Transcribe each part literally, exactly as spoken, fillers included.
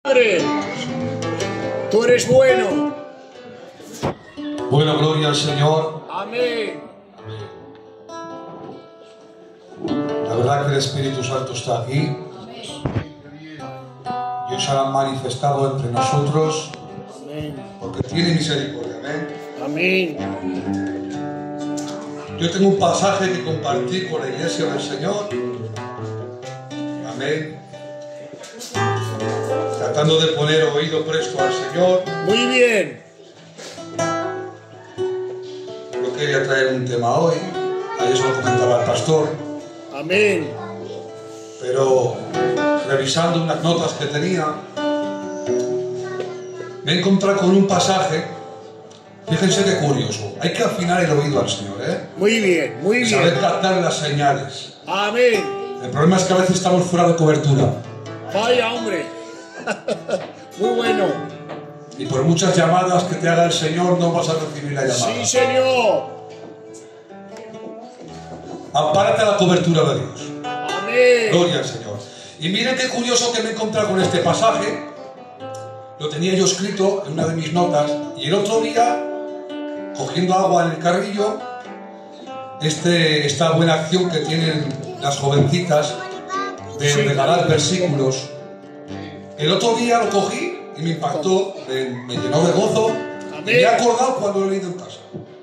Padre, tú eres bueno. Bueno, gloria al Señor. Amén. La verdad que el Espíritu Santo está aquí. Dios se ha manifestado entre nosotros. Amén. Porque tiene misericordia. Amén. Amén. Yo tengo un pasaje que compartir con la iglesia del Señor. Amén. Tratando de poner oído presto al Señor. Muy bien. Yo quería traer un tema hoy. Ayer se lo comentaba el pastor. Amén. Pero revisando unas notas que tenía, me he encontrado con un pasaje. Fíjense qué curioso. Hay que afinar el oído al Señor, ¿eh? Muy bien, muy bien. Saber captar las señales. Amén. El problema es que a veces estamos fuera de cobertura. Vaya, hombre. Muy bueno. Y por muchas llamadas que te haga el Señor, no vas a recibir la llamada. Sí, Señor. Ampárate a la cobertura de Dios. Amén. Gloria al Señor. Y miren qué curioso que me he encontrado con este pasaje. Lo tenía yo escrito en una de mis notas. Y el otro día, cogiendo agua en el carrillo, este, esta buena acción que tienen las jovencitas de Sí. regalar versículos. El otro día lo cogí y me impactó, me, me llenó de gozo. Amén. Y me he acordado cuando lo he leído en casa.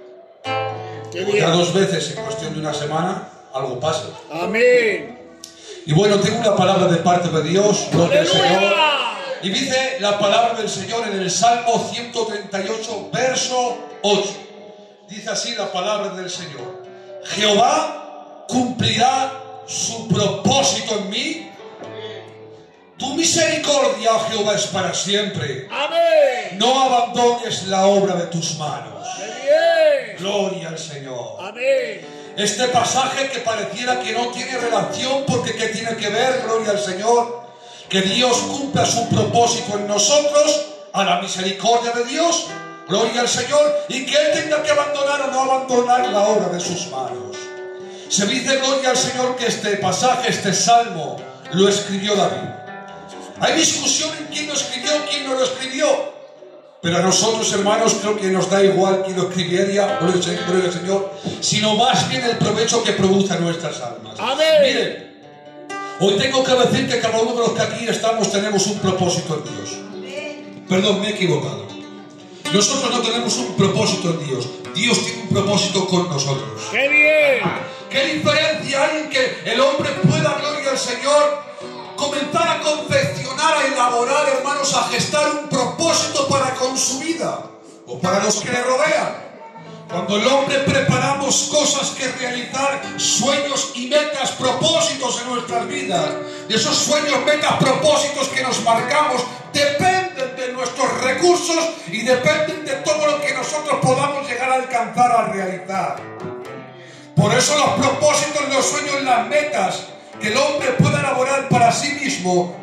Qué Ya bien. dos veces en cuestión de una semana, algo pasa. Amén. Y bueno, tengo una palabra de parte de Dios, gloria al Señor. ¡Aleluya! Y dice la palabra del Señor en el Salmo ciento treinta y ocho, verso ocho. Dice así la palabra del Señor: Jehová cumplirá su propósito en mí. Tu misericordia, oh Jehová, es para siempre. Amén. No abandones la obra de tus manos. Qué bien. Gloria al Señor. Amén. Este pasaje que pareciera que no tiene relación, porque ¿qué tiene que ver? Gloria al Señor. Que Dios cumpla su propósito en nosotros, a la misericordia de Dios, gloria al Señor, y que Él tenga que abandonar o no abandonar la obra de sus manos. Se dice, gloria al Señor, que este pasaje, este salmo, lo escribió David. Hay discusión en quién lo escribió, quién no lo escribió. Pero a nosotros, hermanos, creo que nos da igual quién lo escribiera, gloria al Señor, sino más bien el provecho que produce a nuestras almas. Amén. Miren, hoy tengo que decir que cada uno de los que aquí estamos tenemos un propósito en Dios. Perdón, me he equivocado. Nosotros no tenemos un propósito en Dios. Dios tiene un propósito con nosotros. ¡Qué bien! ¿Qué diferencia hay en que el hombre pueda, gloria al Señor, comenzar a confeccionar, a elaborar, hermanos, a gestar un propósito para con su vida o para los que le rodean? Cuando el hombre preparamos cosas que realizar, sueños y metas, propósitos en nuestras vidas, de esos sueños, metas, propósitos que nos marcamos, dependen de nuestros recursos y dependen de todo lo que nosotros podamos llegar a alcanzar, a realizar. Por eso los propósitos, los sueños, las metas que el hombre pueda elaborar para sí mismo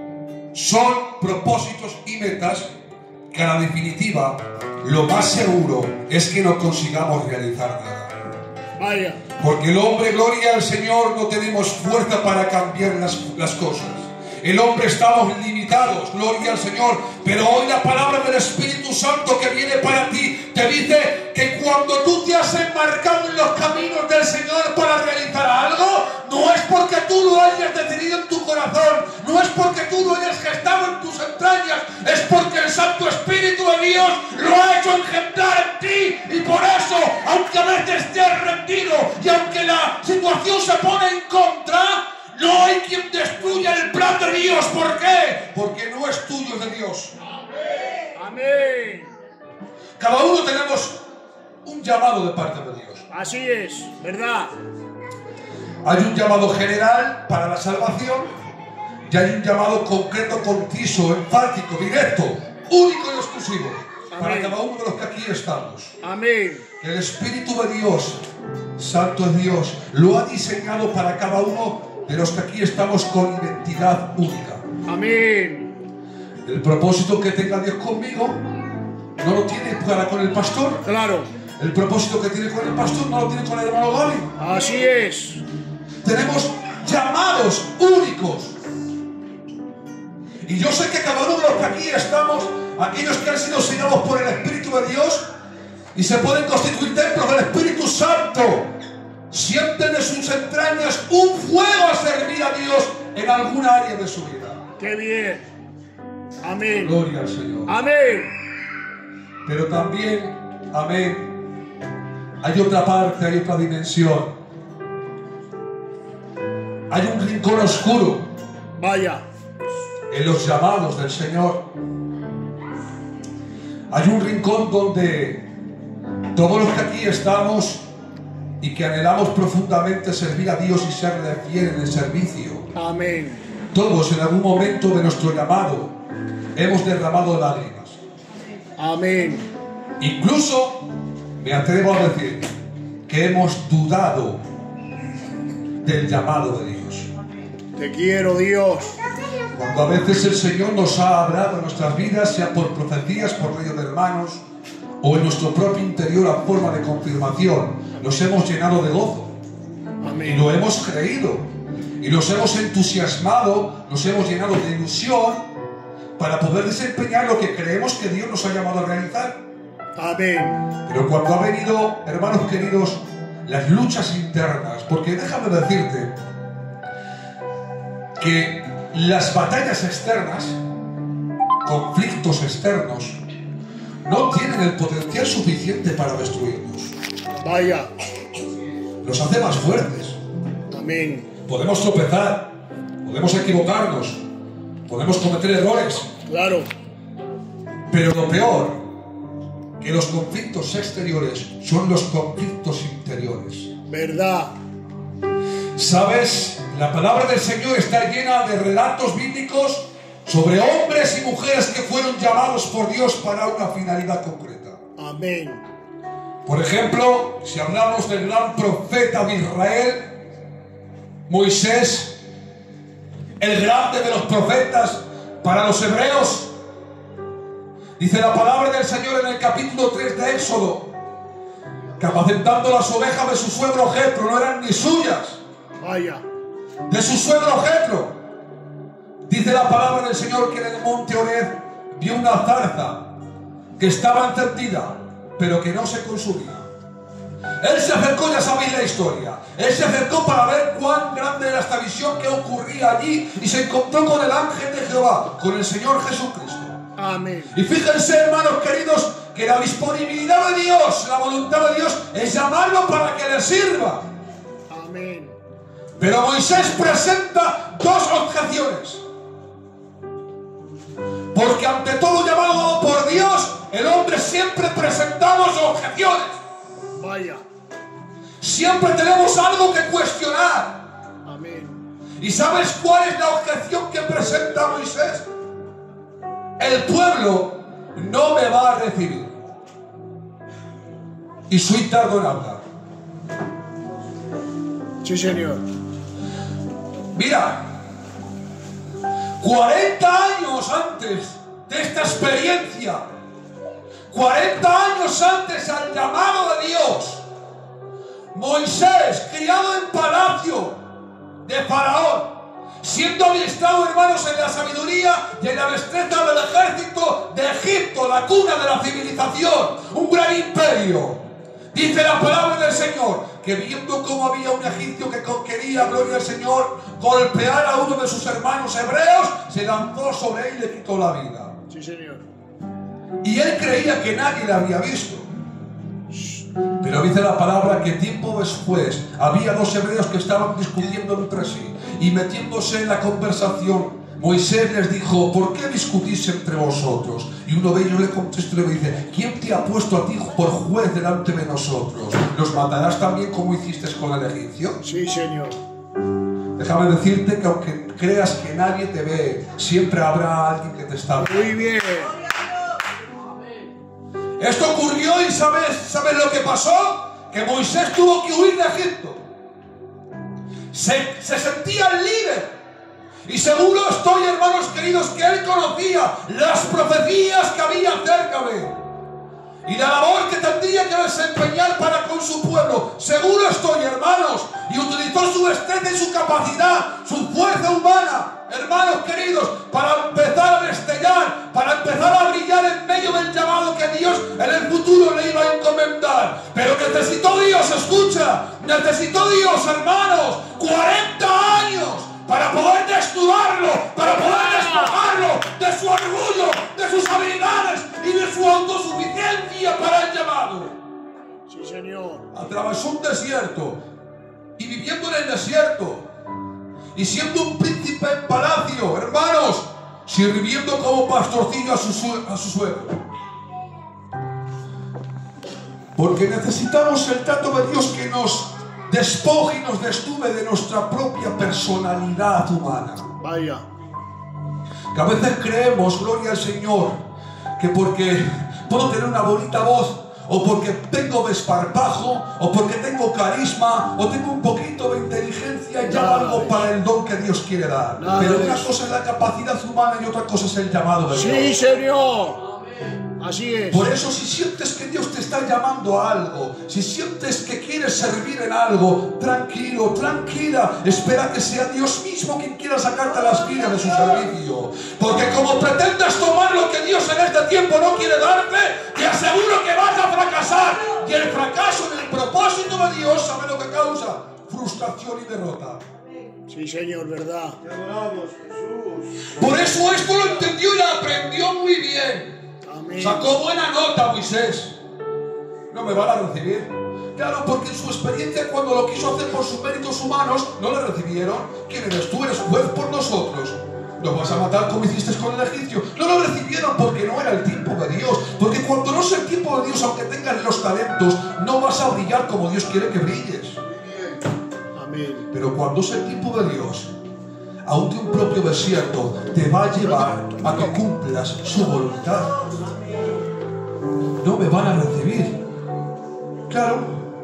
son propósitos y metas que a la definitiva lo más seguro es que no consigamos realizar nada. Vaya. Porque el hombre, gloria al Señor, no tenemos fuerza para cambiar las, las cosas. El hombre estamos limitados, gloria al Señor. Pero hoy la palabra del Espíritu Santo que viene para ti te dice que cuando tú te has enmarcado en los caminos del Señor para realizar algo, no es porque tú lo hayas decidido en tu corazón, no es porque tú lo hayas gestado en tus entrañas, es porque el Santo Espíritu de Dios lo ha hecho engendrar en ti. Y por eso, aunque a veces estés rendido y aunque la situación se pone en contra, no hay quien destruya el plan de Dios. ¿Por qué? Porque no es tuyo, es de Dios. Amén. Cada uno tenemos un llamado de parte de Dios. Así es, ¿verdad? Hay un llamado general para la salvación y hay un llamado concreto, conciso, enfático, directo, único y exclusivo. Amén. Para cada uno de los que aquí estamos. Amén. Que el Espíritu de Dios, Santo es Dios, lo ha diseñado para cada uno de los que aquí estamos con identidad única. Amén. El propósito que tenga Dios conmigo no lo tiene para con el pastor. Claro. El propósito que tiene con el pastor no lo tiene con el hermano Gaby. Así es. Tenemos llamados únicos. Y yo sé que cada uno de los que aquí estamos, aquellos que han sido sellados por el Espíritu de Dios y se pueden constituir templos del Espíritu Santo, sienten de sus entrañas un fuego a servir a Dios en alguna área de su vida. ¡Qué bien! Amén. Gloria al Señor. Amén. Pero también, amén, hay otra parte, hay otra dimensión. Hay un rincón oscuro Vaya. en los llamados del Señor. Hay un rincón donde todos los que aquí estamos y que anhelamos profundamente servir a Dios y serle fiel en el servicio, Amén. todos en algún momento de nuestro llamado hemos derramado lágrimas. Amén. Incluso me atrevo a decir que hemos dudado del llamado de Dios. Te quiero, Dios. Cuando a veces el Señor nos ha hablado en nuestras vidas, sea por profecías, por medio de hermanos, o en nuestro propio interior a forma de confirmación, nos hemos llenado de gozo. Y Amén. lo hemos creído. Y nos hemos entusiasmado, nos hemos llenado de ilusión para poder desempeñar lo que creemos que Dios nos ha llamado a realizar. Amén. Pero cuando ha venido, hermanos queridos, las luchas internas, porque déjame decirte que las batallas externas, conflictos externos, no tienen el potencial suficiente para destruirnos. Vaya. Nos hace más fuertes. Amén. Podemos tropezar, podemos equivocarnos, podemos cometer errores, Claro. pero lo peor, que los conflictos exteriores son los conflictos interiores. Verdad. ¿Sabes? La palabra del Señor está llena de relatos bíblicos sobre hombres y mujeres que fueron llamados por Dios para una finalidad concreta. Amén. Por ejemplo, si hablamos del gran profeta de Israel, Moisés, el grande de los profetas para los hebreos, dice la palabra del Señor en el capítulo tres de Éxodo, que apacentando las ovejas de su suegro Jetro, no eran ni suyas, Vaya. de su suegro Jetro, dice la palabra del Señor que en el monte Horeb vio una zarza que estaba encendida, pero que no se consumía. Él se acercó, ya sabéis la historia, él se acercó para ver cuán grande era esta visión que ocurría allí y se encontró con el ángel de Jehová, con el Señor Jesucristo. Amén. Y fíjense, hermanos queridos, que la disponibilidad de Dios, la voluntad de Dios es llamarlo para que le sirva. Amén. Pero Moisés presenta dos objeciones. Porque ante todo llamado dado por Dios, el hombre siempre presentamos objeciones. Vaya. Siempre tenemos algo que cuestionar. Amén. ¿Y sabes cuál es la objeción que presenta Moisés? El pueblo no me va a recibir. Y soy tardo en hablar. Sí, Señor. Mira, cuarenta años antes de esta experiencia, cuarenta años antes al llamado de Dios, Moisés, criado en palacio de Faraón, siendo adiestrado, hermanos, en la sabiduría y en la destreza del ejército de Egipto, la cuna de la civilización, un gran imperio. Dice la palabra del Señor que viendo cómo había un egipcio que quería, gloria al Señor, golpear a uno de sus hermanos hebreos, se lanzó sobre él y le quitó la vida. Sí, Señor. Y él creía que nadie le había visto. Pero dice la palabra que tiempo después había dos hebreos que estaban discutiendo entre sí y metiéndose en la conversación. Moisés les dijo: ¿por qué discutís entre vosotros? Y uno de ellos le contestó y le dice: ¿quién te ha puesto a ti por juez delante de nosotros? ¿Los matarás también como hiciste con el egipcio? Sí, Señor. Déjame decirte que aunque creas que nadie te ve, siempre habrá alguien que te está viendo. Muy bien. Esto ocurrió y ¿sabes, ¿sabes lo que pasó? Que Moisés tuvo que huir de Egipto. Se, se sentía el líder. Y seguro estoy, hermanos queridos, que él conocía las profecías que había acerca de él. y la labor que tendría que desempeñar para con su pueblo. Seguro estoy, hermanos, y utilizó su destreza y su capacidad, su fuerza humana, hermanos queridos, para empezar a destellar, para empezar a brillar en medio del llamado que Dios en el futuro le iba a encomendar. Pero necesitó Dios, escucha, necesitó Dios, hermanos, cuarenta años para poder desnudarlo, para poder despojarlo de su orgullo, de sus habilidades y de su autosuficiencia para el llamado. Sí, Señor. Atravesó un desierto y viviendo en el desierto y siendo un príncipe en palacio, hermanos, sirviendo como pastorcillo a su, a su suegro. Porque necesitamos el trato de Dios que nos despoje y nos desnude de nuestra propia personalidad humana. Vaya. Que a veces creemos, gloria al Señor, que porque puedo tener una bonita voz, o porque tengo desparpajo, o porque tengo carisma, o tengo un poquito de inteligencia, ya valgo para el don que Dios quiere dar. Nada Pero de una eso. cosa es la capacidad humana y otra cosa es el llamado de Sí, Dios. Señor. Así es. Por eso, si sientes que Dios te está llamando a algo, si sientes que quieres servir en algo, tranquilo, tranquila, espera que sea Dios mismo quien quiera sacarte a las vidas de su servicio. Porque como pretendas tomar lo que Dios en este tiempo no quiere darte, te aseguro que vas a fracasar. Y el fracaso en el propósito de Dios, ¿sabe lo que causa? Frustración y derrota. Sí, Señor, verdad. Te adoramos, Jesús. Por eso esto lo entendió y lo aprendió muy bien. Amén. Sacó buena nota Moisés. No me van a recibir. Claro, porque en su experiencia, cuando lo quiso hacer por sus méritos humanos, no le recibieron. ¿Quién eres tú? Eres juez por nosotros. ¿Nos vas a matar como hiciste con el egipcio? No lo recibieron porque no era el tiempo de Dios. Porque cuando no es el tiempo de Dios, aunque tengas los talentos, no vas a brillar como Dios quiere que brilles. Amén. Pero cuando es el tiempo de Dios, aún de un propio desierto, te va a llevar a que cumplas su voluntad. No me van a recibir. Claro.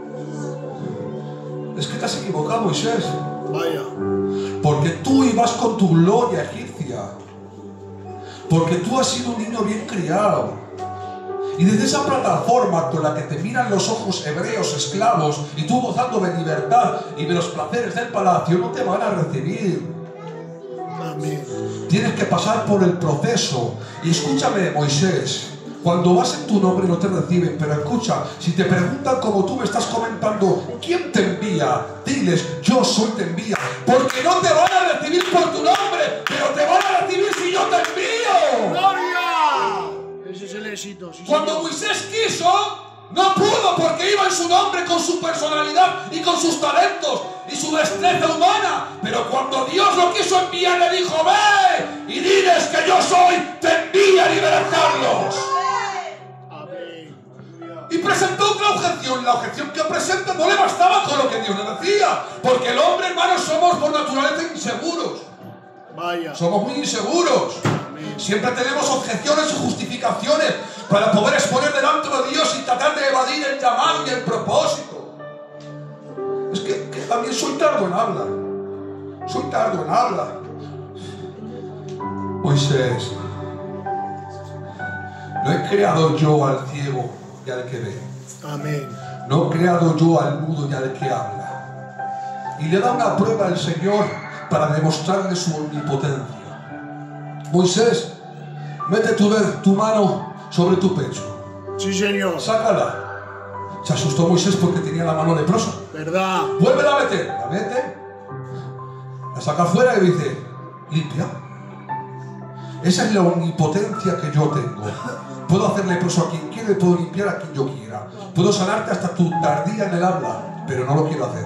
Es que te has equivocado, Moisés. Vaya. Porque tú ibas con tu gloria egipcia. Porque tú has sido un niño bien criado. Y desde esa plataforma con la que te miran los ojos hebreos esclavos y tú gozando de libertad y de los placeres del palacio, no te van a recibir. Amén. Tienes que pasar por el proceso. Y escúchame, Moisés, cuando vas en tu nombre no te reciben, pero escucha, si te preguntan como tú me estás comentando, ¿quién te envía? Diles, yo soy te envía. Porque no te van a recibir por tu nombre, pero te van a recibir si yo te envío. ¡Gloria! Ese es el éxito. Sí, Cuando Señor. Moisés quiso, no pudo porque iba en su nombre con su personalidad y con sus talentos y su destreza humana. Pero cuando Dios lo quiso enviar, le dijo, ve y diles que yo soy, te envía a libertarlos. Amén. Y presentó otra objeción. La objeción que presenta no le bastaba con lo que Dios le decía. Porque el hombre, hermanos, somos por naturaleza inseguros. Vaya. Somos muy inseguros. Amén. Siempre tenemos objeciones y justificaciones para poder exponer delante de Dios y tratar de evadir el llamado y el propósito. Es que, que también soy tardo en hablar. Soy tardo en hablar. Moisés, no he creado yo al ciego y al que ve. Amén. No he creado yo al mudo y al que habla. Y le da una prueba al Señor para demostrarle su omnipotencia. Moisés, mete tu, tu mano sobre tu pecho. Sí, Señor. Sácala. Se asustó Moisés porque tenía la mano leprosa. Verdad. Vuélvela a meter. La mete. La saca afuera y dice, limpia. Esa es la omnipotencia que yo tengo. Puedo hacer leproso a quien quiera y puedo limpiar a quien yo quiera. Puedo sanarte hasta tu tardía en el habla, pero no lo quiero hacer.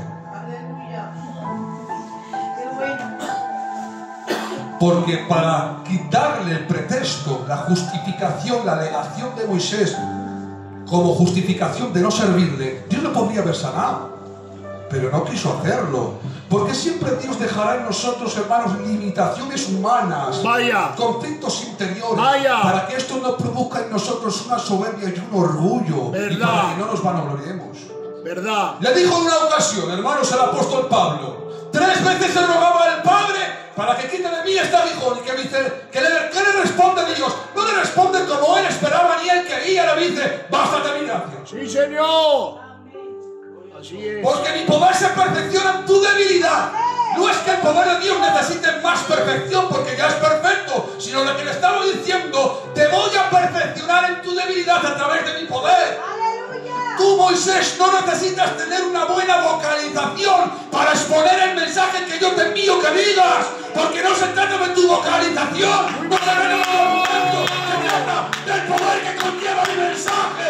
Porque para quitarle el pretexto, la justificación, la alegación de Moisés como justificación de no servirle, Dios lo podría haber sanado, pero no quiso hacerlo. Porque siempre Dios dejará en nosotros, hermanos, limitaciones humanas, Vaya. conflictos interiores, Vaya. para que esto no produzca en nosotros una soberbia y un orgullo, y ¿Verdad? para que no nos vanagloriemos. Verdad. Le dijo en una ocasión, hermanos, el apóstol Pablo, tres veces se rogaba al Padre para que quite de mí este aguijón. Y que dice, ¿qué le, ¿qué le responde Dios? No le responde como él esperaba ni él quería. Le dice, bástate gracia. Sí, Señor. Así es. Porque mi poder se perfecciona en tu debilidad. No es que el poder de Dios necesite más perfección porque ya es perfecto, sino lo que le estamos diciendo, te voy a perfeccionar en tu debilidad a través de mi poder. Tú, Moisés, no necesitas tener una buena vocalización para exponer el mensaje que yo te envío que digas, porque no se trata de tu vocalización, no se trata de tu argumento, se trata del poder que conlleva mi mensaje.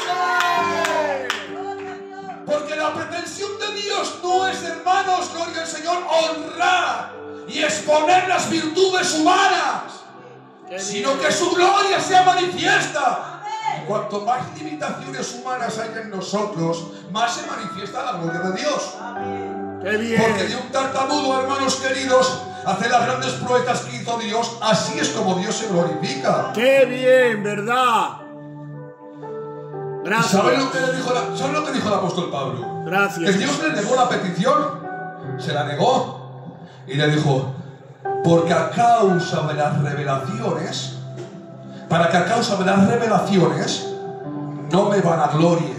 Porque la pretensión de Dios no es, hermanos, gloria al Señor, honrar y exponer las virtudes humanas, sino que su gloria sea manifiesta. Y cuanto más limitaciones humanas hay en nosotros, más se manifiesta la gloria de Dios. Qué bien. Porque de un tartamudo, hermanos queridos, hace las grandes proezas que hizo Dios. Así es como Dios se glorifica. Qué bien, ¿verdad? Gracias. ¿Saben lo que le dijo, la, ¿saben lo que dijo el apóstol Pablo? Gracias. Que Dios le negó la petición. Se la negó. Y le dijo, porque a causa de las revelaciones, para que a causa de las revelaciones no me vanaglorie.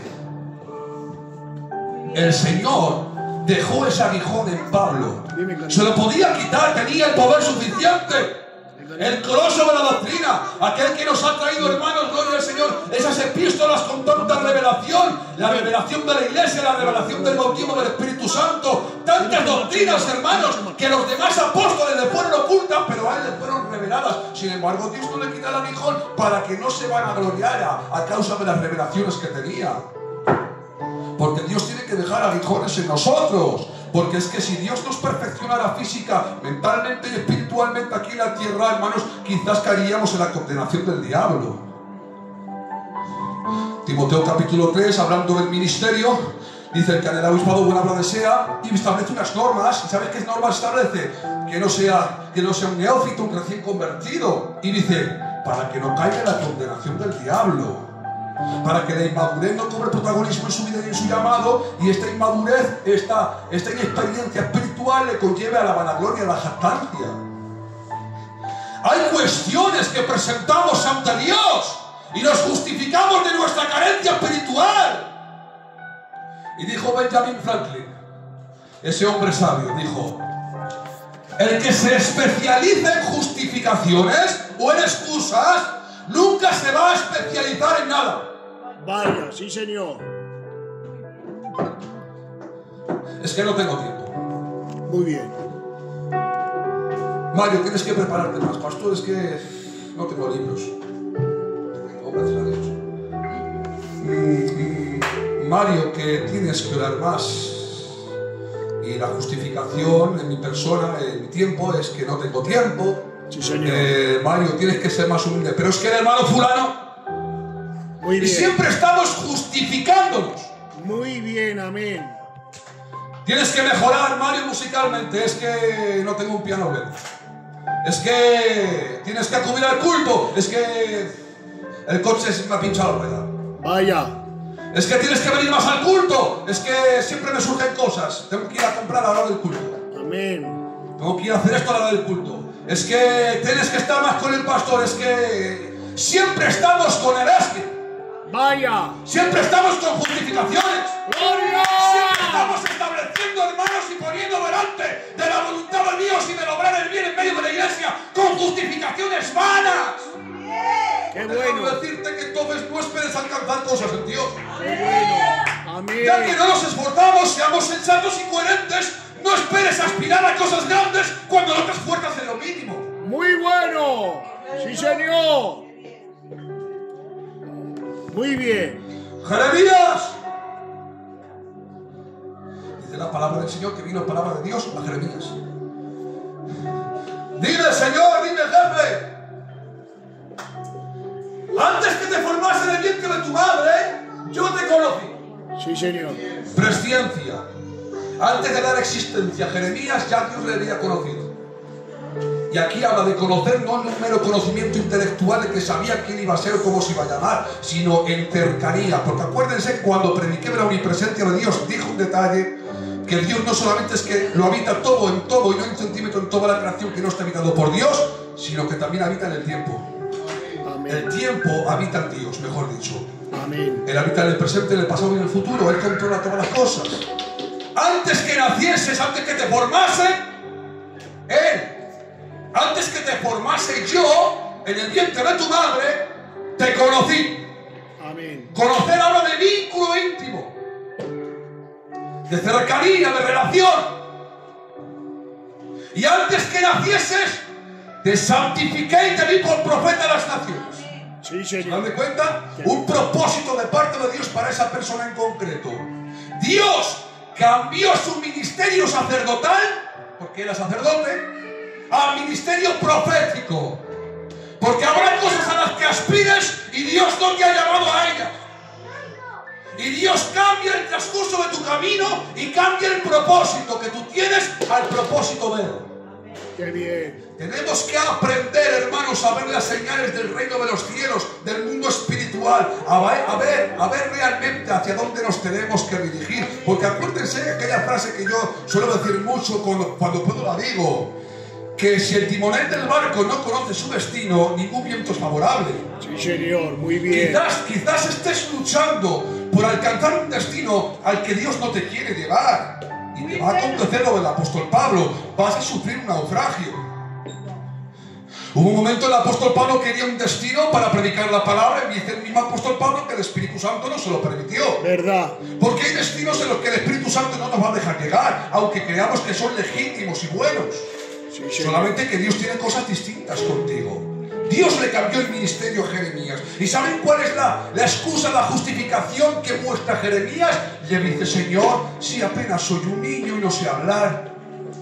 El Señor dejó ese aguijón en Pablo. Se lo podía quitar, tenía el poder suficiente. El coloso de la doctrina, aquel que nos ha traído, hermanos, gloria al Señor, esas epístolas con tanta revelación, la revelación de la iglesia, la revelación del bautismo del Espíritu Santo, tantas doctrinas, hermanos, que los demás apóstoles le fueron ocultas, pero a él le fueron reveladas. Sin embargo, Dios no le quita el aguijón para que no se vanagloriara a causa de las revelaciones que tenía. Porque Dios tiene que dejar aguijones en nosotros. Porque es que si Dios nos perfeccionara física, mentalmente y espiritualmente aquí en la tierra, hermanos, quizás caeríamos en la condenación del diablo. Timoteo capítulo tres, hablando del ministerio, dice que en el obispado buen habla desea y establece unas normas. ¿Y sabes qué normas establece? Que no sea, que no sea un neófito, un recién convertido. Y dice, para que no caiga en la condenación del diablo. Para que la inmadurez no cobre protagonismo en su vida y en su llamado, y esta inmadurez, esta, esta inexperiencia espiritual le conlleve a la vanagloria, a la jactancia. Hay cuestiones que presentamos ante Dios y nos justificamos de nuestra carencia espiritual. Y dijo Benjamin Franklin, ese hombre sabio, dijo, el que se especializa en justificaciones o en excusas nunca se va a especializar en nada. Vaya, sí, Señor. Es que no tengo tiempo. Muy bien. Mario, tienes que prepararte más. Pastor, es que no tengo libros. Tengo, gracias a Dios. Mm, mm, Mario, que tienes que orar más. Y la justificación en mi persona, en mi tiempo, es que no tengo tiempo. Sí, Señor. Eh, Mario, tienes que ser más humilde. Pero es que el hermano fulano. Muy Y bien. siempre estamos justificándonos. Muy bien, amén. Tienes que mejorar, Mario, musicalmente. Es que no tengo un piano bueno. Es que tienes que acudir al culto. Es que el coche se me ha pinchado la rueda. Vaya. Es que tienes que venir más al culto. Es que siempre me surgen cosas. Tengo que ir a comprar a la hora del culto. Amén. Tengo que ir a hacer esto a la hora del culto. Es que tienes que estar más con el pastor. Es que siempre estamos con el esque. Vaya. Siempre estamos con justificaciones. ¡Gloria! Siempre estamos estableciendo, hermanos, y poniendo delante de la voluntad de Dios y de lograr el bien en medio de la iglesia con justificaciones vanas. ¡Qué Déjame bueno! decirte que entonces no esperes alcanzar cosas en Dios. ¡Qué bueno! Amén. Ya que no nos esforzamos, seamos sensatos y coherentes, no esperes aspirar a cosas grandes cuando no te esfuerzas en lo mínimo. Muy bueno. Sí, Señor. Muy bien. Jeremías. Dice la palabra del Señor que vino palabra de Dios a Jeremías. Dile, Señor, dile, jefe. Antes que te formase en el vientre de tu madre, yo te conocí. Sí, Señor. Presciencia. Antes de dar existencia a Jeremías, ya Dios le había conocido. Y aquí habla de conocer, no en un mero conocimiento intelectual de que sabía quién iba a ser o cómo se iba a llamar, sino en cercanía. Porque acuérdense, cuando prediqué de la omnipresencia de Dios, dijo un detalle, que Dios no solamente es que lo habita todo en todo y no un centímetro en toda la creación que no está habitado por Dios, sino que también habita en el tiempo. Amén. El tiempo habita en Dios, mejor dicho. Amén. Él habita en el presente, en el pasado y en el futuro. Él controla todas las cosas. Antes que nacieses, antes que te formase, Él. Antes que te formase yo, en el vientre de tu madre, te conocí. Amén. Conocer habla de vínculo íntimo, de cercanía, de relación. Y antes que nacieses, te santifiqué y te vi por profeta de las naciones. Sí, ¿Se Señor. dan cuenta? Un propósito de parte de Dios para esa persona en concreto. Dios cambió su ministerio sacerdotal, porque era sacerdote, al ministerio profético. Porque habrá cosas a las que aspires y Dios no te ha llamado a ellas. Y Dios cambia el transcurso de tu camino y cambia el propósito que tú tienes al propósito de Él. Qué bien. Tenemos que aprender, hermanos, a ver las señales del reino de los cielos, del mundo espiritual, a ver, a ver, a ver realmente hacia dónde nos tenemos que dirigir. Porque acuérdense de aquella frase que yo suelo decir mucho cuando, cuando puedo la digo, que si el timonel del barco no conoce su destino, ningún viento es favorable. Sí, Señor. Muy bien. Quizás, quizás estés luchando por alcanzar un destino al que Dios no te quiere llevar. Y te va a acontecer lo del apóstol Pablo. Vas a sufrir un naufragio. Hubo un momento en el apóstol Pablo quería un destino para predicar la palabra y dice el mismo apóstol Pablo que el Espíritu Santo no se lo permitió. Verdad. Porque hay destinos en los que el Espíritu Santo no nos va a dejar llegar, aunque creamos que son legítimos y buenos. Sí, Señor. Solamente que Dios tiene cosas distintas contigo. Dios le cambió el ministerio a Jeremías. ¿Y saben cuál es la, la excusa, la justificación que muestra Jeremías? Le dice, Señor, si apenas soy un niño y no sé hablar.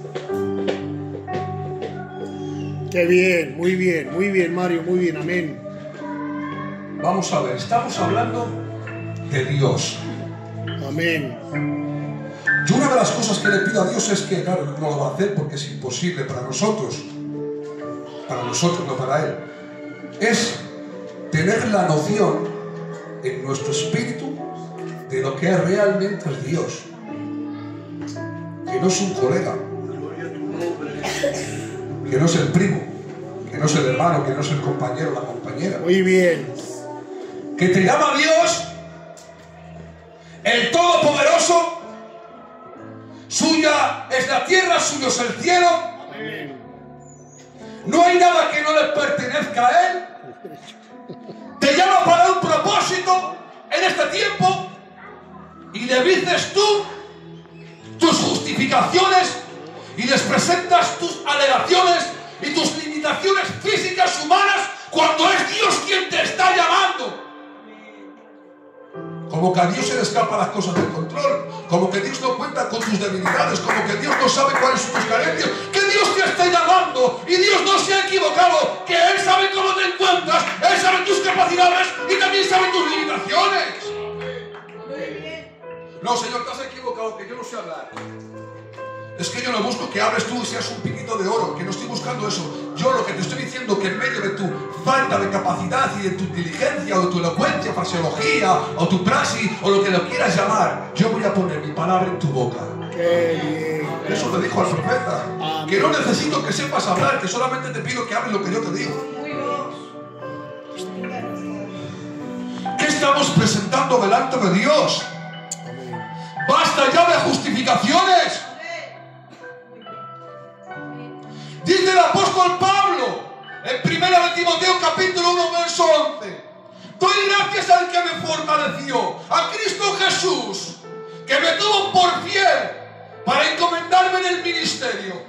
Qué bien. Muy bien. Muy bien, Mario. Muy bien. Amén. Vamos a ver, estamos hablando de Dios. Amén. Yo una de las cosas que le pido a Dios es que, claro, no lo va a hacer porque es imposible para nosotros. Para nosotros, no para Él. Es tener la noción en nuestro espíritu de lo que realmente es Dios. Que no es un colega, que no es el primo, que no es el hermano, que no es el compañero o la compañera. Muy bien. Que te llama Dios, el Todopoderoso. Suya es la tierra, suyo es el cielo. Amén. No hay nada que no le pertenezca a Él. Te llama para un propósito en este tiempo y le dices tú tus justificaciones y les presentas tus alegaciones y tus limitaciones físicas humanas cuando es Dios quien te está llamando. Como que a Dios se le escapan las cosas del control, como que Dios no cuenta con tus debilidades, como que Dios no sabe cuáles son tus carencias, que Dios te está llamando y Dios no se ha equivocado, que Él sabe cómo te encuentras, Él sabe tus capacidades y también sabe tus limitaciones. No, Señor, te has equivocado, que yo no sé hablar. Es que yo no busco que hables tú y seas un piquito de oro, que no estoy buscando eso. Yo lo que te estoy diciendo que en medio de tu falta de capacidad y de tu inteligencia o de tu elocuencia, fraseología o tu praxis o lo que lo quieras llamar, yo voy a poner mi palabra en tu boca. Qué bien. Eso te dijo al profeta. Amén. Que no necesito que sepas hablar, que solamente te pido que hables lo que yo te digo. ¿Qué estamos presentando delante de Dios? Basta ya de justificaciones. Dice el apóstol Pablo en primera de Timoteo capítulo uno verso once: doy gracias al que me fortaleció, a Cristo Jesús, que me tuvo por fiel para encomendarme en el ministerio.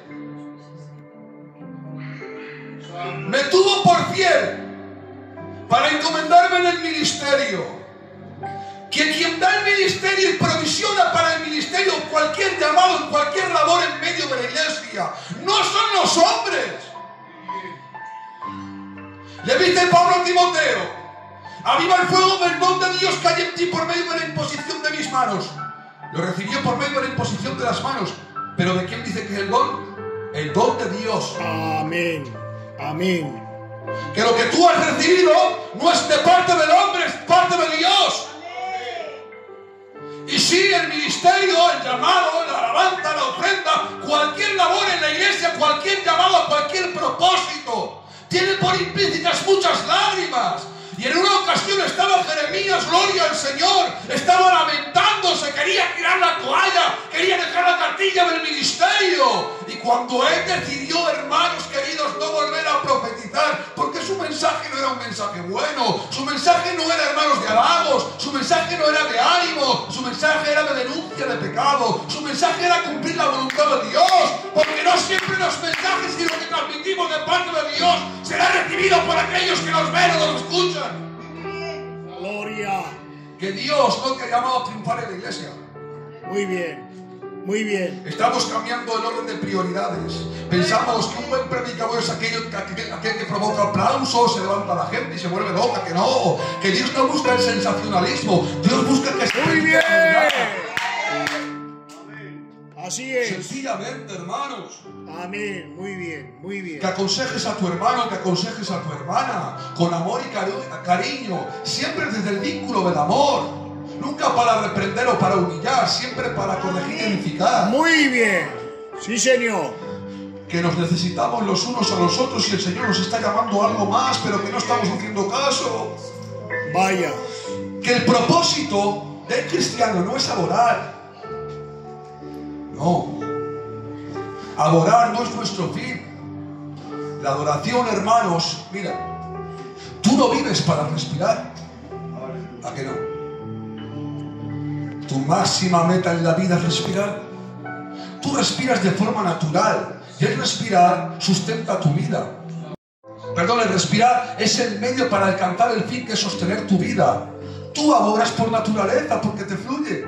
Me tuvo por fiel para encomendarme en el ministerio. Que quien da el ministerio y provisiona para el ministerio cualquier llamado, cualquier labor en medio de la iglesia, no son los hombres. Le dice Pablo a Timoteo: aviva el fuego del don de Dios que hay en ti por medio de la imposición de mis manos. Lo recibió por medio de la imposición de las manos. ¿Pero de quién dice que es el don? El don de Dios. Amén. Amén. Que lo que tú has recibido no es de parte del hombre, es parte de Dios. Y sí, el ministerio, el llamado, la alabanza, la ofrenda, cualquier labor en la iglesia, cualquier llamado, cualquier propósito, tiene por implícitas muchas lágrimas, estaba Jeremías, gloria al Señor, estaba lamentándose, quería tirar la toalla, quería dejar la cartilla del ministerio. Y cuando él decidió, hermanos queridos, no volver a profetizar, porque su mensaje no era un mensaje bueno, su mensaje no era, hermanos, de halagos, su mensaje no era de ánimo, su mensaje era de denuncia de pecado, su mensaje era cumplir la voluntad de Dios, porque no siempre los mensajes y lo que transmitimos de parte de Dios será recibido por aquellos que nos ven o nos escuchan. Gloria. Que Dios no te ha llamado a triunfar en la iglesia. Muy bien, muy bien. Estamos cambiando el orden de prioridades. Pensamos que un buen predicador es aquel, aquel, aquel que provoca aplausos, se levanta a la gente y se vuelve loca. Que no, que Dios no busca el sensacionalismo. Dios busca que se... Muy bien. Así es. Sencillamente, hermanos. Amén. Muy bien, muy bien. Que aconsejes a tu hermano, que aconsejes a tu hermana, con amor y cari cariño, siempre desde el vínculo del amor, nunca para reprender o para humillar, siempre para corregir y edificar. Muy bien. Sí, Señor. Que nos necesitamos los unos a los otros y el Señor nos está llamando a algo más, pero que no estamos haciendo caso. Vaya. Que el propósito del cristiano no es adorar. No. Adorar no es nuestro fin. La adoración, hermanos, mira, tú no vives para respirar. ¿A qué no? Tu máxima meta en la vida es respirar. Tú respiras de forma natural y el respirar sustenta tu vida. Perdón, el respirar es el medio para alcanzar el fin que es sostener tu vida. Tú adoras por naturaleza porque te fluye.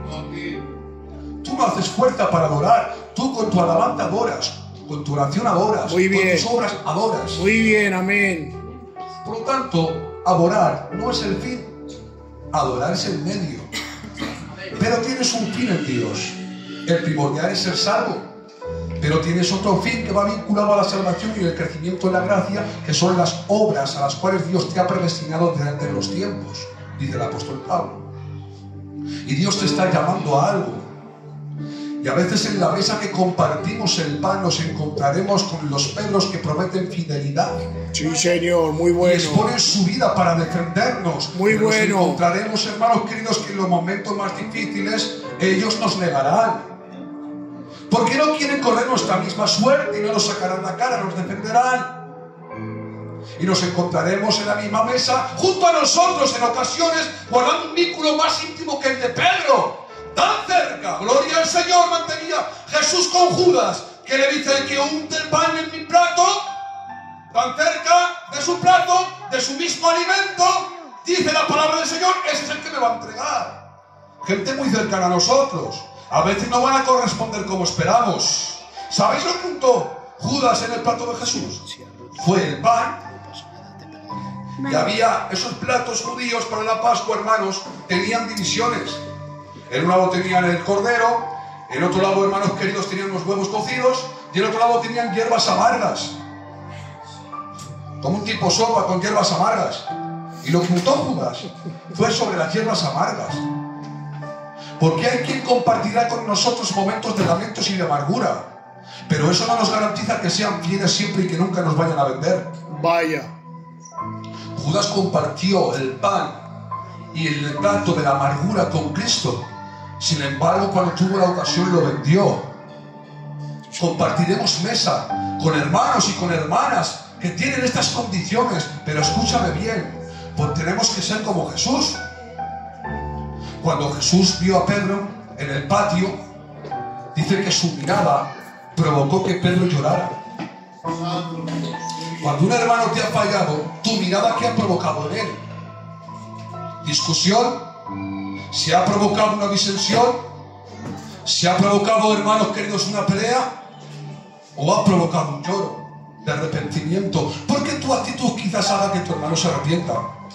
Tú no haces fuerza para adorar. Tú con tu alabanza adoras, con tu oración adoras, Muy bien. con tus obras adoras. Muy bien, amén. Por lo tanto, adorar no es el fin, adorar es el medio. Pero tienes un fin en Dios. El primordial es ser salvo. Pero tienes otro fin que va vinculado a la salvación y el crecimiento en la gracia, que son las obras a las cuales Dios te ha predestinado durante los tiempos, dice el apóstol Pablo. Y Dios te está llamando a algo. Y a veces en la mesa que compartimos el pan nos encontraremos con los Pedros que prometen fidelidad. Sí, Señor, muy Y bueno. exponen su vida para defendernos. Muy Pero bueno. Nos encontraremos, hermanos queridos, que en los momentos más difíciles ellos nos negarán. Porque no quieren correr nuestra misma suerte y no nos sacarán la cara, nos defenderán. Y nos encontraremos en la misma mesa junto a nosotros en ocasiones guardando un vínculo más íntimo que el de Pedro. Tan cerca, gloria al Señor, mantenía Jesús con Judas, que le dice: el que unte el pan en mi plato, tan cerca de su plato, de su mismo alimento, dice la palabra del Señor, ese es el que me va a entregar. Gente muy cercana a nosotros. A veces no van a corresponder como esperamos. ¿Sabéis lo que untó Judas en el plato de Jesús? Fue el pan. Y había esos platos judíos para la Pascua, hermanos, tenían divisiones. En un lado tenían el cordero, en otro lado, hermanos queridos, tenían los huevos cocidos, y en otro lado tenían hierbas amargas. Como un tipo sopa con hierbas amargas. Y lo que untó Judas fue sobre las hierbas amargas. Porque hay quien compartirá con nosotros momentos de lamentos y de amargura. Pero eso no nos garantiza que sean fieles siempre y que nunca nos vayan a vender. Vaya. Judas compartió el pan y el plato de la amargura con Cristo. Sin embargo, cuando tuvo la ocasión lo vendió. Compartiremos mesa con hermanos y con hermanas que tienen estas condiciones. Pero escúchame bien, pues tenemos que ser como Jesús. Cuando Jesús vio a Pedro en el patio, dice que su mirada provocó que Pedro llorara. Cuando un hermano te ha fallado, tu mirada, ¿qué ha provocado en él? ¿Discusión? ¿Se ha provocado una disensión? ¿Se ha provocado, hermanos queridos, una pelea? ¿O ha provocado un lloro de arrepentimiento? Porque tu actitud quizás haga que tu hermano se arrepienta.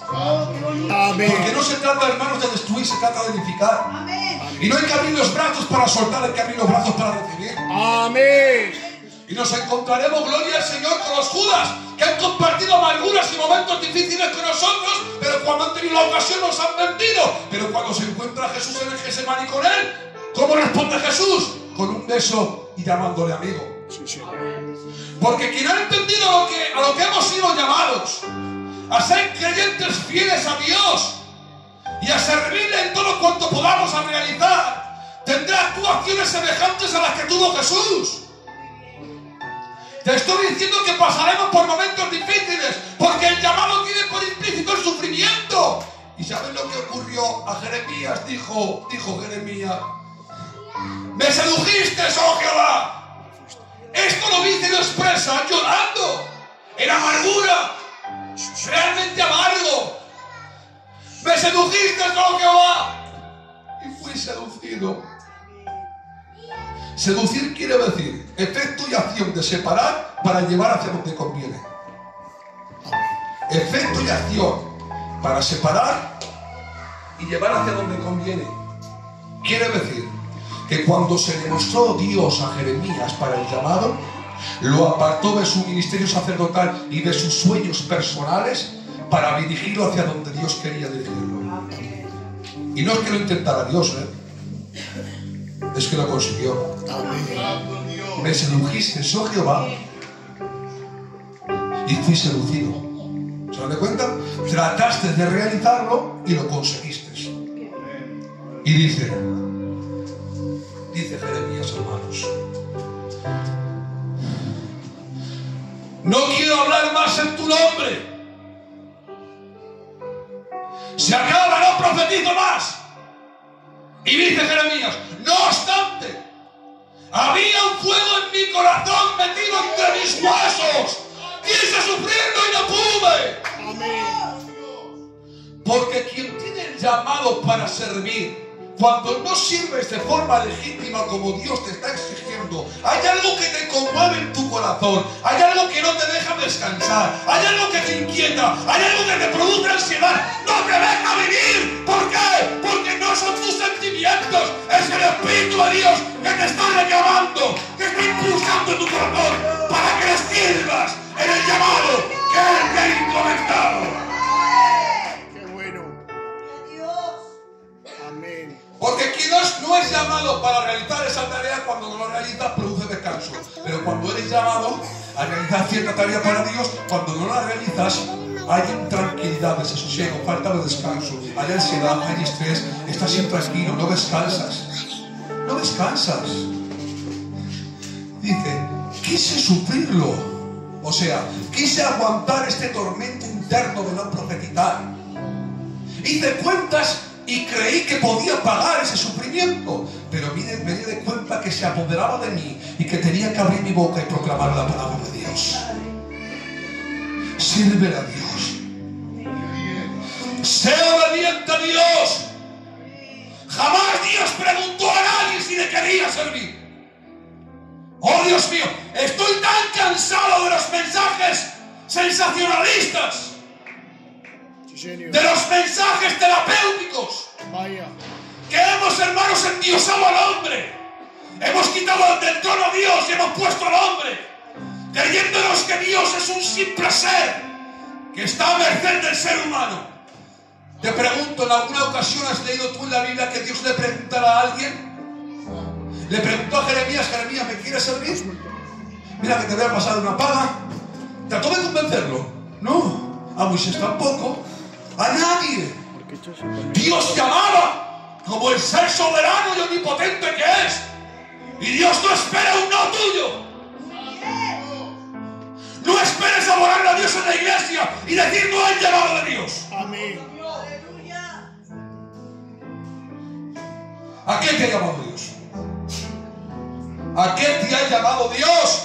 Amén. Porque no se trata, hermanos, de destruir, se trata de edificar. Y no hay que abrir los brazos para soltar, hay que abrir los brazos para recibir. Amén. Y nos encontraremos, gloria al Señor, con los Judas, que han compartido amarguras y momentos difíciles con nosotros, pero cuando han tenido la ocasión nos han vendido. Pero cuando se encuentra Jesús en el Getsemaní con él, ¿cómo responde Jesús? Con un beso y llamándole amigo. Sí, Señor. Porque quien ha entendido lo que, a lo que hemos sido llamados, a ser creyentes fieles a Dios y a servirle en todo cuanto podamos a realizar, tendrá actuaciones semejantes a las que tuvo Jesús. Te estoy diciendo que pasaremos por momentos difíciles, porque el llamado tiene por implícito el sufrimiento. ¿Y sabes lo que ocurrió a Jeremías? Dijo, dijo Jeremías: me sedujiste, oh Jehová. Esto lo dice y lo expresa llorando, en amargura, realmente amargo. Me sedujiste, oh Jehová, y fui seducido. Seducir quiere decir efecto y acción de separar para llevar hacia donde conviene. Efecto y acción para separar y llevar hacia donde conviene. Quiere decir que cuando se le mostró Dios a Jeremías para el llamado, lo apartó de su ministerio sacerdotal y de sus sueños personales para dirigirlo hacia donde Dios quería dirigirlo. Y no es que lo intentara Dios, ¿eh? Es que lo consiguió. Me sedujiste, oh Jehová, y fui seducido. ¿Se dan cuenta? Trataste de realizarlo y lo conseguiste. Y dice, dice Jeremías, hermanos, no quiero hablar más en tu nombre. Se acaba, no profetizo más. Y dice Jeremías, no obstante, había un fuego en mi corazón metido entre mis huesos. Quise sufrirlo y no pude. Amén. Porque quien tiene el llamado para servir, cuando no sirves de forma legítima como Dios te está exigiendo, hay algo que te conmueve en tu corazón, hay algo que no te deja descansar, hay algo que te inquieta, hay algo que te produce ansiedad, no te deja vivir. ¿Por qué? Porque no son tus sentimientos, es el Espíritu de Dios que te está reclamando, que está impulsando tu corazón para que le sirvas en el llamado que Él te ha encomendado. Porque quien no es llamado para realizar esa tarea, cuando no lo realizas produce descanso. Pero cuando eres llamado a realizar cierta tarea para Dios, cuando no la realizas, hay intranquilidad, desasosiego, falta de descanso, hay ansiedad, hay estrés, estás intranquilo, no descansas. No descansas. Dice, quise sufrirlo. O sea, quise aguantar este tormento interno de no profetizar. Hice cuentas y creí que podía pagar ese sufrimiento, pero me, me di de cuenta que se apoderaba de mí y que tenía que abrir mi boca y proclamar la palabra de Dios. Sirve a Dios. Sea obediente a Dios. Jamás Dios preguntó a nadie si le quería servir. Oh Dios mío, estoy tan cansado de los mensajes sensacionalistas, de los mensajes terapéuticos. Vaya. Que hemos, hermanos, endiosado al hombre. Hemos quitado del trono a Dios y hemos puesto al hombre, creyéndonos que Dios es un simple ser que está a merced del ser humano. Te pregunto, ¿en alguna ocasión has leído tú en la Biblia que Dios le preguntara a alguien? Le preguntó a Jeremías, Jeremías, ¿me quieres servir? Mira que te voy a pasar una paga. ¿Trató de convencerlo? No. A Moisés tampoco. A nadie. Dios llamaba como el ser soberano y omnipotente que es. Y Dios no espera un no tuyo. No esperes adorar a Dios en la iglesia y decir no hay llamado de Dios. Amén. ¿A qué te ha llamado Dios? ¿A qué te ha llamado Dios?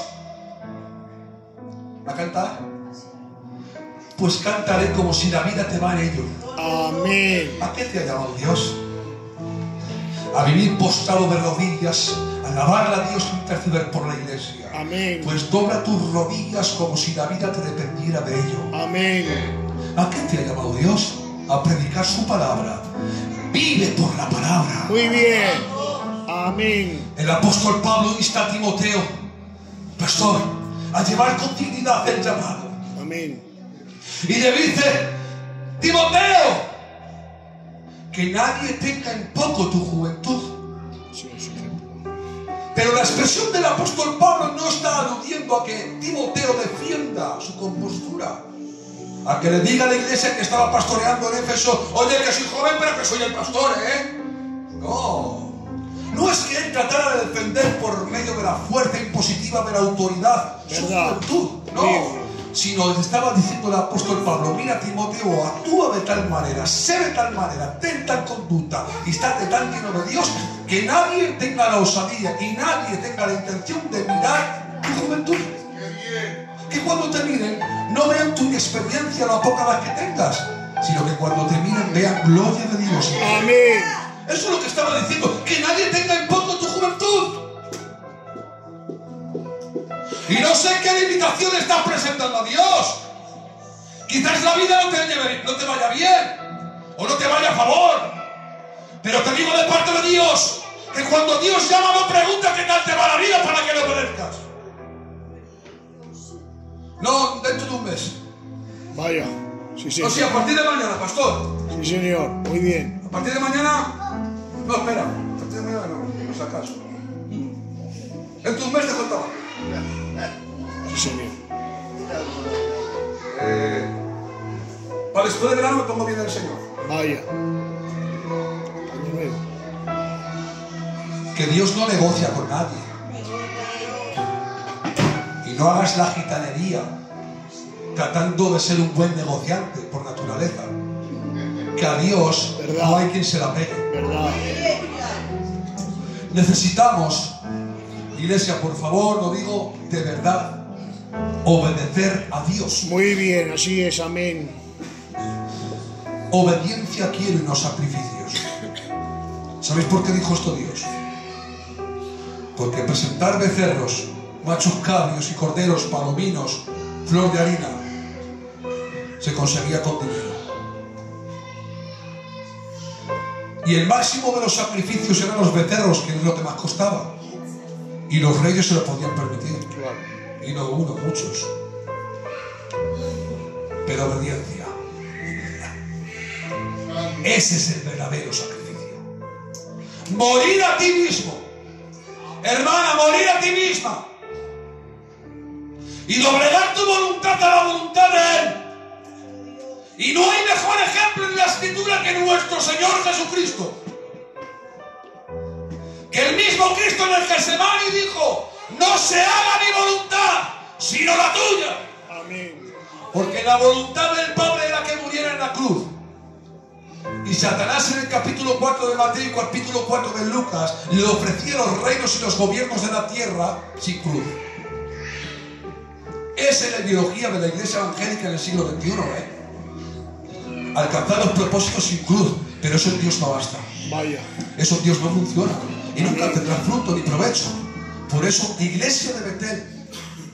¿A cantar? Pues cantaré como si la vida te va en ello. Amén. ¿A qué te ha llamado Dios? A vivir postrado de rodillas, a alabar a Dios e interceder por la iglesia. Amén. Pues dobla tus rodillas como si la vida te dependiera de ello. Amén. ¿A qué te ha llamado Dios? A predicar su palabra. Vive por la palabra. Muy bien. Amén. El apóstol Pablo insta a Timoteo, pastor, a llevar con dignidad el llamado. Amén. Y le dice, Timoteo, que nadie tenga en poco tu juventud. Sí, sí. Pero la expresión del apóstol Pablo no está aludiendo a que Timoteo defienda su compostura. A que le diga a la iglesia que estaba pastoreando en Éfeso: oye, que soy joven, pero que soy el pastor, ¿eh? No. No es que él tratara de defender por medio de la fuerza impositiva de la autoridad su juventud, no. Sino le estaba diciendo el apóstol Pablo: mira, Timoteo, actúa de tal manera, sé de tal manera, ten tal conducta y estate tan lleno de Dios que nadie tenga la osadía y nadie tenga la intención de mirar tu juventud. Que cuando te miren no vean tu inexperiencia, la poca edad que tengas, sino que cuando te miren vean gloria de Dios. Amén. Eso es lo que estaba diciendo, que nadie tenga en poco tu juventud. Y no sé qué limitación estás presentando a Dios. Quizás la vida no te, lleve, no te vaya bien, o no te vaya a favor. Pero te digo de parte de Dios, que cuando Dios llama no pregunta qué tal te va la vida para que le obedezcas. No, dentro de un mes. Vaya. Sí, sí. No, sí, a partir de mañana, pastor. Sí, señor. Muy bien. A partir de mañana... No, espera. A partir de mañana no, no es acaso. Dentro de un mes te contaba. Sí, señor. Eh, para después de verano me pongo bien del Señor. Vaya. Año nuevo. Que Dios no negocia con nadie. Y no hagas la gitanería tratando de ser un buen negociante por naturaleza. Que a Dios ¿verdad? No hay quien se la pegue. ¿Verdad? Necesitamos, iglesia, por favor, lo digo de verdad, obedecer a Dios. Muy bien, así es, amén. Obediencia quiero y no sacrificios. ¿Sabéis por qué dijo esto Dios? Porque presentar becerros, machos cabrios y corderos, palominos, flor de harina, se conseguía con dinero. Y el máximo de los sacrificios eran los becerros, que es lo que más costaba. Y los reyes se lo podían permitir. Claro. Y no uno, muchos. Pero obediencia. Ese es el verdadero sacrificio. Morir a ti mismo. Hermana, morir a ti misma. Y doblegar tu voluntad a la voluntad de Él. Y no hay mejor ejemplo en la Escritura que nuestro Señor Jesucristo. Que el mismo Cristo en el Getsemaní dijo: no se haga mi voluntad, sino la tuya. Amén. Porque la voluntad del Padre era que muriera en la cruz. Y Satanás en el capítulo cuatro de Mateo y capítulo cuatro de Lucas le ofrecía los reinos y los gobiernos de la tierra sin cruz. Esa es la ideología de la iglesia evangélica en el siglo veintiuno, ¿eh? Alcanzar los propósitos sin cruz, pero eso en Dios no basta. Vaya. Eso en Dios no funciona y nunca tendrá fruto ni provecho. Por eso, iglesia de Betel,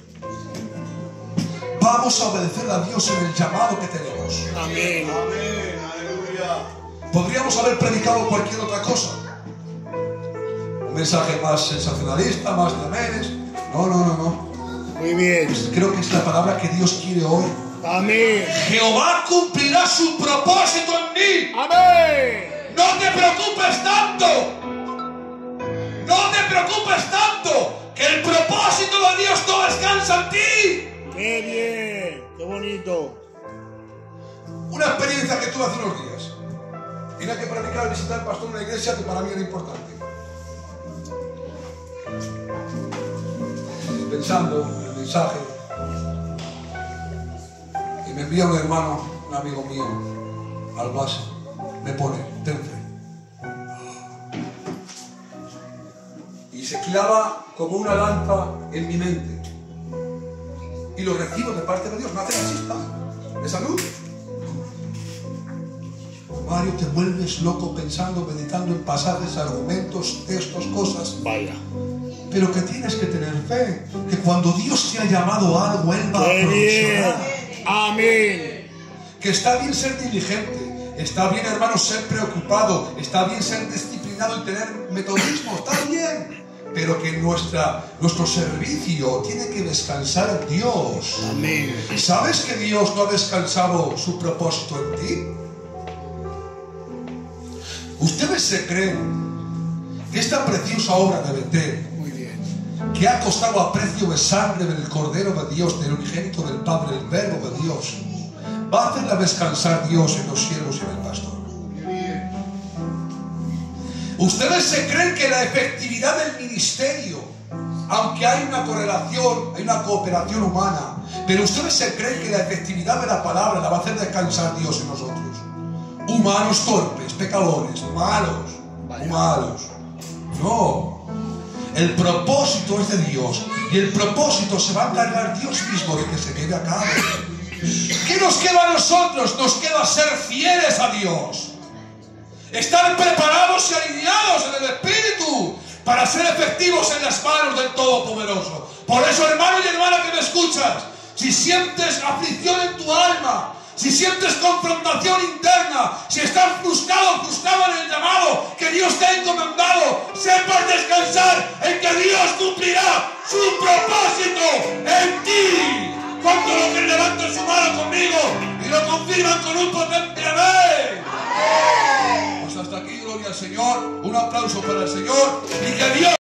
vamos a obedecer a Dios en el llamado que tenemos. Amén. Amén, aleluya. Podríamos haber predicado cualquier otra cosa, un mensaje más sensacionalista, más de amenes. No, no, no, no. Muy bien. Creo que es la palabra que Dios quiere hoy. Amén. Jehová cumplirá su propósito en mí. Amén. No te preocupes tanto. No te preocupes tanto. Que el propósito de Dios no descansa en ti. Qué bien. Qué bonito. Una experiencia que tuve hace unos días. Tenía que predicar y visitar al pastor en una iglesia que para mí era importante. Pensando en el mensaje, y me envía un hermano, un amigo mío, al base, me pone: ten fe. Y se clava como una lanza en mi mente. Y lo recibo de parte de Dios. Me hace la chispa de salud. Mario, te vuelves loco pensando, meditando en pasajes, argumentos, textos, cosas. Vaya. Pero que tienes que tener fe, que cuando Dios te ha llamado a algo, Él va a Qué bien. provisionar. Amén. Que está bien ser diligente, está bien, hermano, ser preocupado, está bien ser disciplinado y tener metodismo, está bien. Pero que nuestra, nuestro servicio tiene que descansar en Dios. Amén. ¿Sabes que Dios no ha descansado su propósito en ti? ¿Ustedes se creen que esta preciosa obra de Betel, Muy bien. que ha costado a precio de sangre del Cordero de Dios, del unigénito del Padre, el Verbo de Dios, va a hacerla descansar Dios en los siervos y en el pastor. Ustedes se creen que la efectividad del ministerio, aunque hay una correlación, hay una cooperación humana, pero ustedes se creen que la efectividad de la palabra la va a hacer descansar Dios en nosotros. Humanos torpes, pecadores, malos, malos. No. El propósito es de Dios y el propósito se va a encargar Dios mismo de que se lleve a cabo. ¿Qué nos queda a nosotros? Nos queda ser fieles a Dios. Estar preparados y alineados en el Espíritu para ser efectivos en las manos del Todopoderoso. Por eso, hermano y hermana que me escuchas, si sientes aflicción en tu alma, si sientes confrontación interna, si estás frustrado, frustrado en el llamado que Dios te ha encomendado, sepas descansar en que Dios cumplirá su propósito en ti. Cuando los que levanten su mano conmigo y lo confirman con un potente amén. Pues hasta aquí, gloria al Señor. Un aplauso para el Señor y que Dios